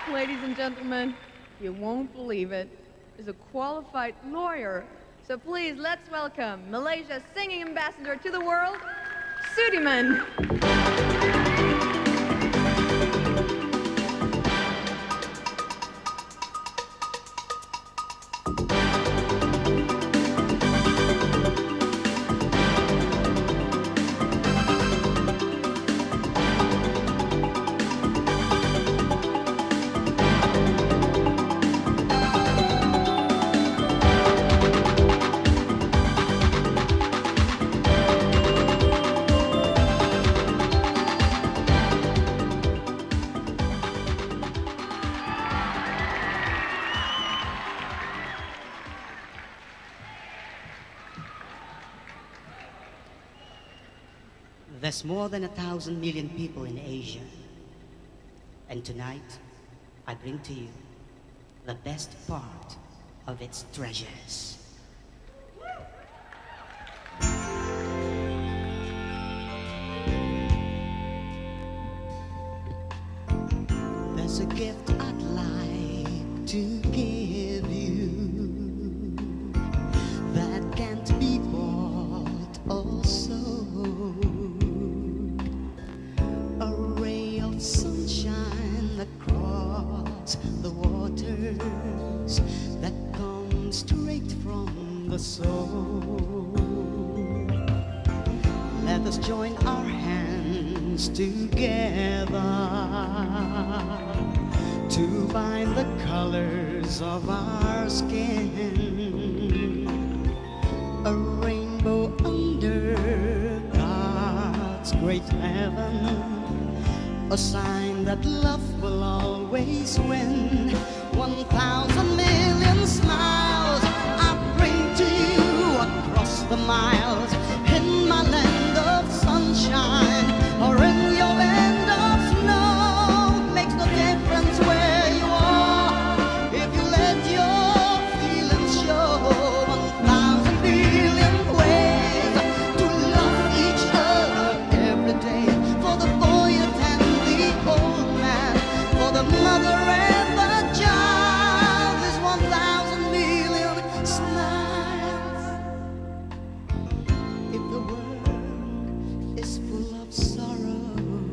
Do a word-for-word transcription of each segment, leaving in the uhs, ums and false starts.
Ladies and gentlemen, you won't believe it, is a qualified lawyer. So please, let's welcome Malaysia's singing ambassador to the world, Sudirman. There's more than a thousand million people in Asia. And tonight, I bring to you the best part of its treasures. There's a gift I'd like to give you that can't be bought also. Sunshine across the waters that comes straight from the soul. Let us join our hands together to bind the colors of our skin. A rainbow under God's great heaven, a sign that love will always win. One thousand million smiles I bring to you across the miles, in my land of sunshine or in your land of snow. Makes no difference where you are if you let your feelings show. One thousand million ways to love each other every day, for the boy and old man, for the mother and the child. There's one thousand million smiles. If the world is full of sorrow,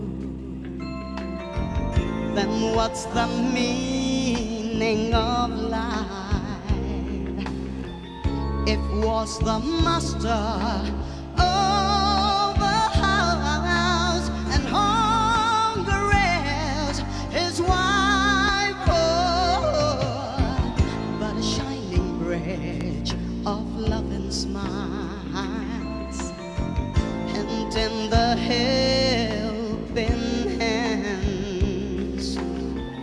then what's the meaning of life? If was the master of the house and home, his wife, oh, but a shining bridge of love and smiles, and in the helping hands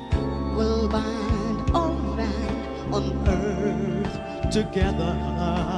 will bind all man on earth together.